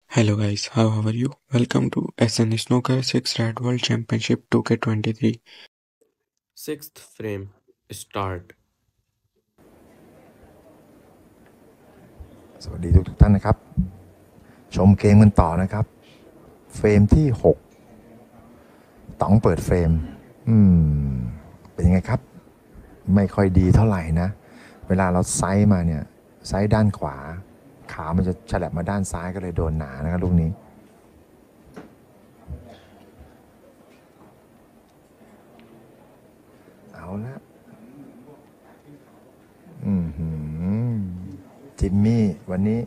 Hello guys, how are you? Welcome to SN Snooker 6 Red World Championship 2K23. Sixth frame. Start. สวัสดีทุกท่านนะครับชมเกมกันต่อนะครับเฟรมที่6ต้องเปิดเฟรมเป็นยังไงครับไม่ค่อยดีเท่าไหร่นะเวลาเราไซส์มาเนี่ยไซส์ด้านขวาขามันจะฉลับมาด้านซ้ายก็เลยโดนหนานะครับลูกนี้เอาละจิมมี่วันนี้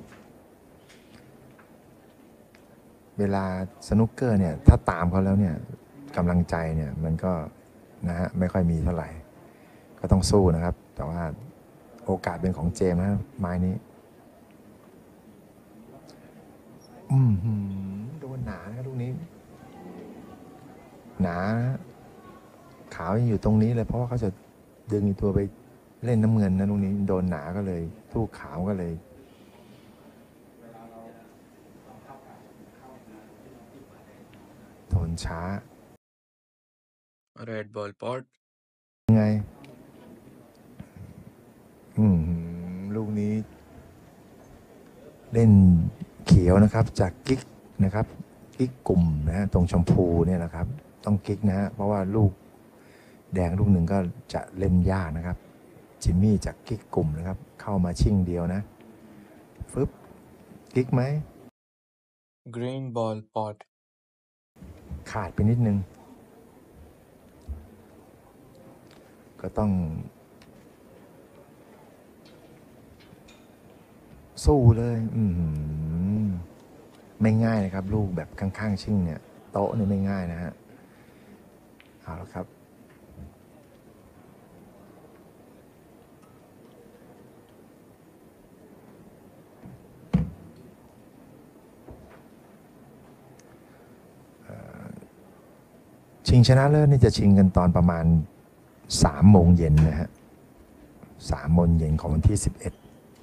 เวลาสนุกเกอร์เนี่ยถ้าตามเขาแล้วเนี่ยกำลังใจเนี่ยมันก็นะฮะไม่ค่อยมีเท่าไหร่ก็ต้องสู้นะครับแต่ว่าโอกาสเป็นของเจมส์นะไม้นี้โดนหนานะลูกนี้หนาขาวยังอยู่ตรงนี้เลยเพราะว่าเขาจะดึงตัวไปเล่นน้ำเงินนะลูกนี้โดนหนาก็เลยทู่ขาวก็เลยโดนช้า Red ball pot. ไงลูกนี้เล่นเขียวนะครับจากกิ๊กนะครับกิ๊กกลุ่มนะฮะตรงชมพูเนี่ยนะครับต้องกิ๊กนะฮะเพราะว่าลูกแดงลูกหนึ่งก็จะเล่นยากนะครับจิมมี่จากกิ๊กกลุ่มนะครับเข้ามาชิ่งเดียวนะฟึบกิ๊กไหม Green ball pot. ขาดไปนิดนึงก็ต้องสู้เลยไม่ง่ายนะครับลูกแบบข้างๆชิ่งเนี่ยโต๊ะนี่ไม่ง่ายนะฮะเอาละครับชิงชนะเลิศนี่จะชิงกันตอนประมาณ3 โมงเย็นนะฮะ3 โมงเย็นของวันที่11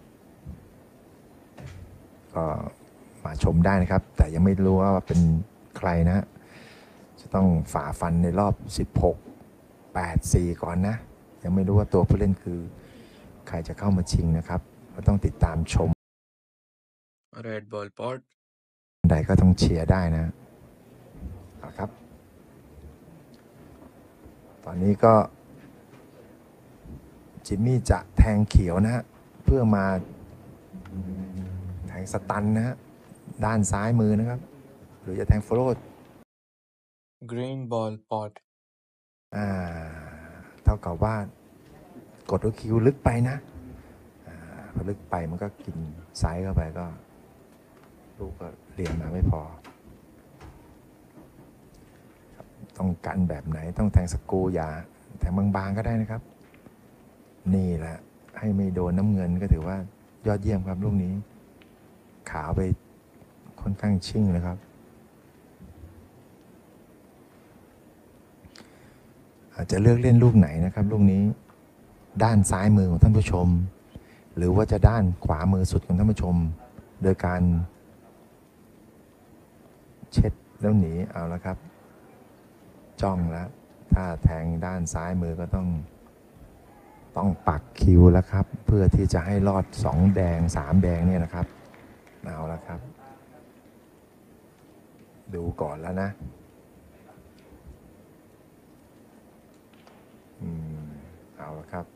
ก็มาชมได้นะครับแต่ยังไม่รู้ว่าเป็นใครนะจะต้องฝ่าฟันในรอบ16 8-4ก่อนนะยังไม่รู้ว่าตัวผู้เล่นคือใครจะเข้ามาชิงนะครับก็ต้องติดตามชม Red ball pot. ใดก็ต้องเชียร์ได้นะครับตอนนี้ก็จิมมี่จะแทงเขียวนะฮะเพื่อมาแทงสตันนะฮะด้านซ้ายมือนะครับหรือจะแทงโฟโลว์ Green ball pot. เท่ากับว่ากดคิวลึกไปนะพอลึกไปมันก็กินไซส์เข้าไปก็ลูกก็เรียนมาไม่พอต้องกันแบบไหนต้องแทงสกูอย่าแทงบางๆก็ได้นะครับนี่แหละให้ไม่โดนน้ำเงินก็ถือว่ายอดเยี่ยมครับลูกนี้ขาวไปค่อนข้างชิ่งนะครับอาจจะเลือกเล่นลูกไหนนะครับลูกนี้ด้านซ้ายมือของท่านผู้ชมหรือว่าจะด้านขวามือสุดของท่านผู้ชมโดยการเช็ดแล้วหนีเอาละครับจ้องแล้วถ้าแทงด้านซ้ายมือก็ต้องปักคิวแล้วครับเพื่อที่จะให้รอด2 แดง 3 แดงเนี่ยนะครับเอาละครับดูก่อนแล้วนะเอาละครับ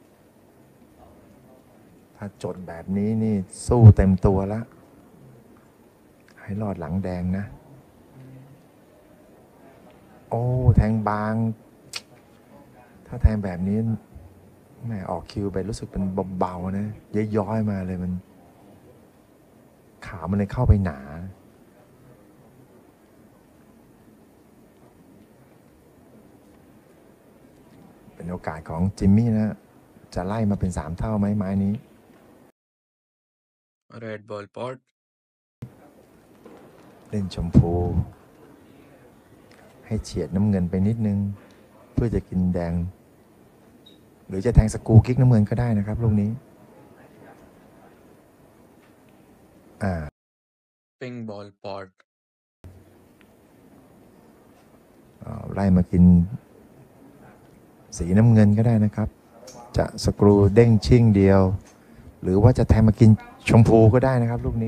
ถ้าจดแบบนี้นี่สู้เต็มตัวแล้วให้รอดหลังแดงนะโอ้แทงบางถ้าแทงแบบนี้แม่ออกคิวไปรู้สึกเป็นเบาๆนะย้อยๆมาเลยมันขามันเลยเข้าไปหนาเป็นโอกาสของจิมมี่นะจะไล่มาเป็น3 เท่าไหมไม้นี้ Red ball pot. เล่นชมพูให้เฉียดน้ำเงินไปนิดนึงเพื่อจะกินแดงหรือจะแทงสกูกิ๊กน้ำเงินก็ได้นะครับลูกนี้ Pink ball pot. ไล่มากินสีน้ำเงินก็ได้นะครับ จะสกรูเด้งชิ่งเดียว หรือว่าจะแทงมากินชมพูก็ได้นะครับลูกนี้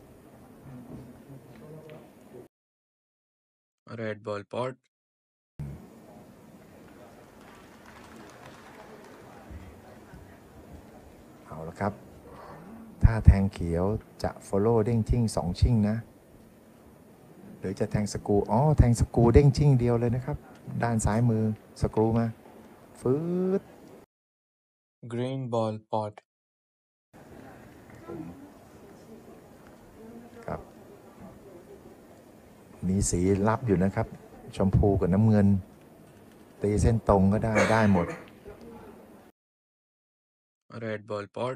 Red ball pot. เอาละครับ ถ้าแทงเขียวจะ follow เด้งชิ่ง2ชิ่งนะ หรือจะแทงสกรูแทงสกรูเด้งชิ่งเดียวเลยนะครับ ด้านซ้ายมือสกรูมาฟืด Green ball pot. ครับ มีสีรับอยู่นะครับ ชมพูกับน้ำเงิน ตีเส้นตรงก็ได้หมด Red ball pot.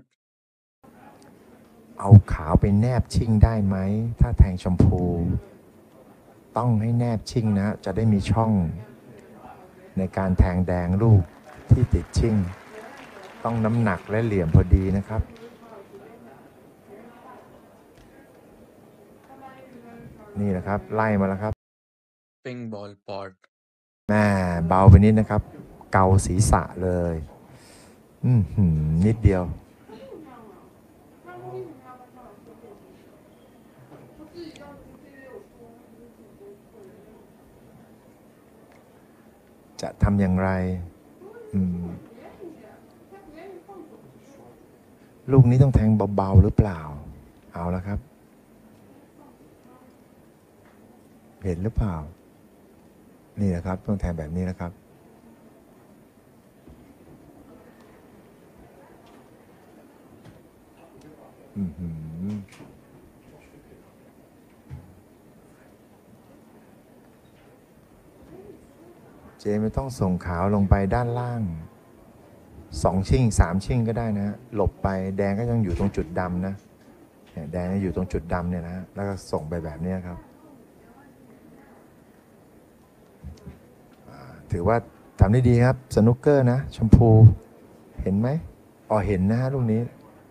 เอาขาวไปแนบชิ่งได้ไหม ถ้าแทงชมพู ต้องให้แนบชิ่งนะ จะได้มีช่อง ในการแทงแดงลูกที่ติดชิ่ง ต้องน้ำหนักและเหลี่ยมพอดีนะครับ นี่นะครับ ไล่มาแล้วครับ Pink ball pot. แม่เบาไปนิดนะครับ เกาศีรษะเลยนิดเดียว จะทำอย่างไรลูกนี้ต้องแทงเบาๆหรือเปล่า เอาแล้วครับ เห็นหรือเปล่า นี่นะครับต้องแทงแบบนี้นะครับ เจไม่ต้องส่งขาวลงไปด้านล่าง2ชิ่ง3ชิ่งก็ได้นะ หลบไปแดงก็ยังอยู่ตรงจุดดำนะแดงอยู่ตรงจุดดำเนี่ยนะ แล้วก็ส่งไปแบบนี้ครับ ถือว่าทำได้ดีครับสนุกเกอร์นะชมพูเห็นไหมเห็นนะฮะลูกนี้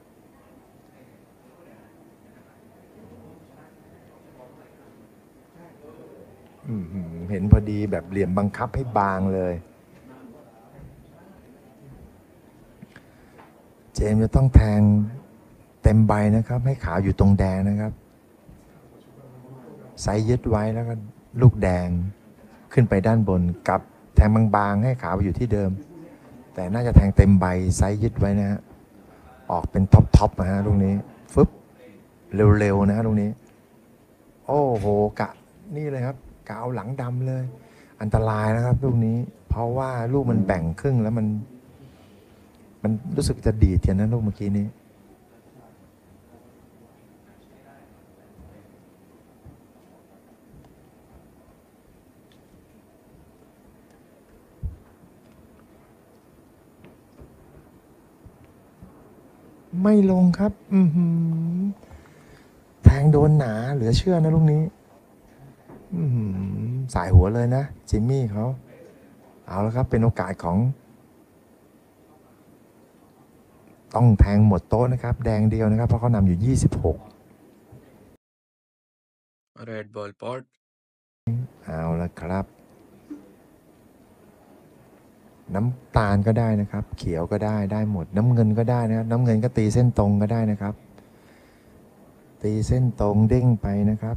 เห็นพอดีแบบเหลี่ยมบังคับให้บางเลยเจมส์จะต้องแทงเต็มใบนะครับให้ขาวอยู่ตรงแดงนะครับไซส์ยึดไว้แล้วก็ลูกแดงขึ้นไปด้านบนกับแทงบางๆให้ขาวอยู่ที่เดิมแต่น่าจะแทงเต็มใบไซส์ยึดไว้นะฮะออกเป็นท็อปนะฮะลูกนี้ฟึบเร็วๆนะฮะลูกนี้โอ้โหกะนี่เลยครับกะเอาหลังดำเลยอันตรายนะครับลูกนี้เพราะว่าลูกมันแบ่งครึ่งแล้วมันรู้สึกจะดีดกันนะลูกเมื่อกี้นี้ไม่ลงครับแทงโดนหนาเหลือเชื่อนะลูกนี้สายหัวเลยนะจิมมี่เขาเอาแล้วครับเป็นโอกาสของต้องแทงหมดโต๊ะนะครับแดงเดียวนะครับเพราะเขานำอยู่26 Red ball pot. เอาละครับน้ำตาลก็ได้นะครับเขียวก็ได้หมดน้ำเงินก็ได้นะครับน้ำเงินก็ตีเส้นตรงก็ได้นะครับตีเส้นตรงเด้งไปนะครับ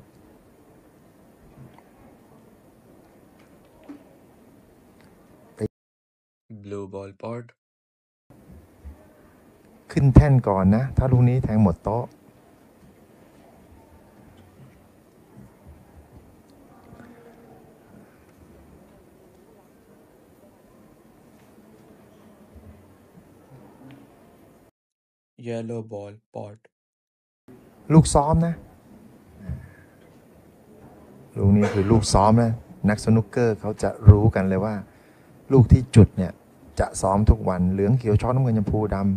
Blue ball pot. ขึ้นแท่นก่อนนะถ้าลูกนี้แทงหมดโต๊ะ Yellow ball pot. ลูกซ้อมนะลูกนี้คือลูกซ้อมนะนักสนุกเกอร์เขาจะรู้กันเลยว่าลูกที่จุดเนี่ยจะซ้อมทุกวันเหลืองเขียวช้อนน้ำเงินชมพูดำ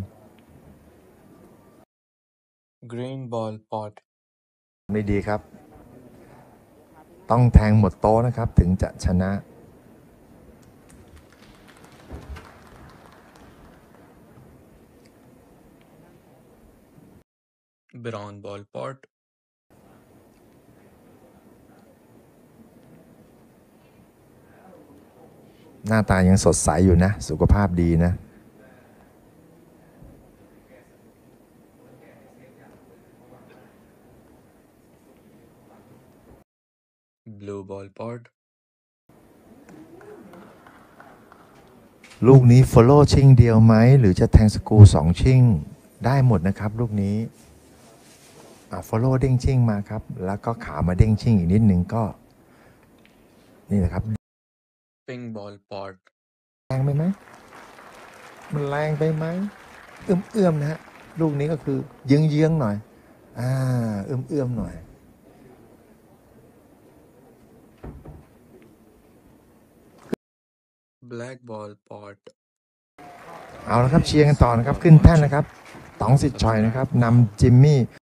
Green ball pot. ไม่ดีครับต้องแทงหมดโต๊ะนะครับถึงจะชนะ Brown ball pot. หน้าตายังสดใสอยู่นะสุขภาพดีนะ Blue ball pod. ลูกนี้ follow ชิ่งเดียวไหมหรือจะแทงสกรู2ชิ่งได้หมดนะครับลูกนี้follow เด้งชิ่งมาครับแล้วก็ขามาเด้งชิ่งอีกนิดนึงก็นี่แหละครับ Pink ball pod. แรงไปไหมมันแรงไปไหมเอื้อมนะฮะลูกนี้ก็คือเยื้องๆหน่อยเอื้อมหน่อย Black ball pod. เอาละครับเชียร์กันต่อนะครับขึ้นแท่นนะครับต๋องสิทธิ์ชัยนะครับนำจิมมี่